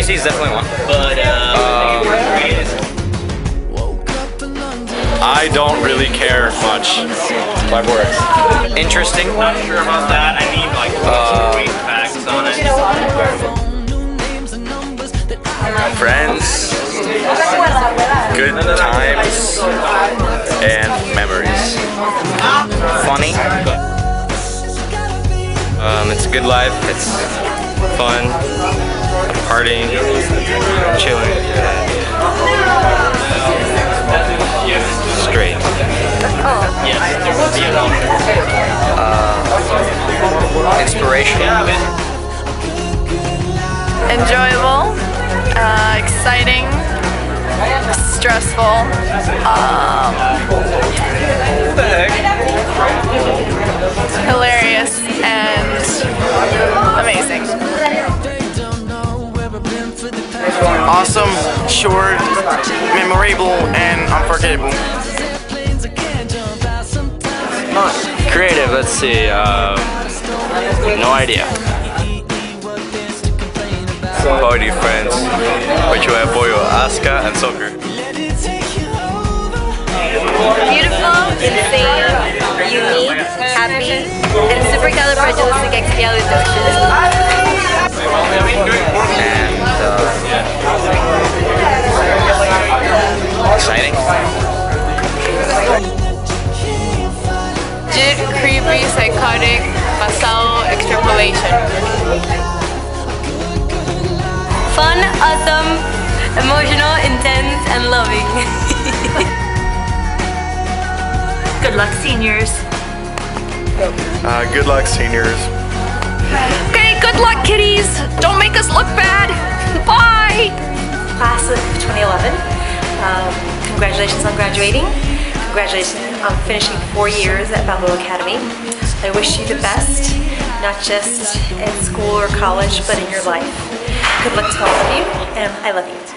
UBC is definitely one. But I don't really care much. My works. Interesting. Not sure about that. I need like brief facts on it. Friends, good times, and memories. Funny. It's a good life. It's fun, partying, chilling, straight. Inspirational. Enjoyable, exciting, stressful, hilarious, and amazing. Awesome, short, memorable, and unforgettable. Creative, let's see, no idea. Party friends, mucho apoyo, Asuka and soccer. Beautiful, insane, unique, happy, and supercalifragilisticexpialidocious. Exciting. Legit, creepy, psychotic, basal extrapolation. Fun, awesome, emotional, intense, and loving. Good luck, seniors. Good luck, seniors. Okay, good luck, kiddies. Don't make us look bad. Bye. Class of 2011. Congratulations on graduating. Congratulations on finishing 4 years at Balboa Academy. I wish you the best, not just in school or college, but in your life. Good luck to all of you, and I love you.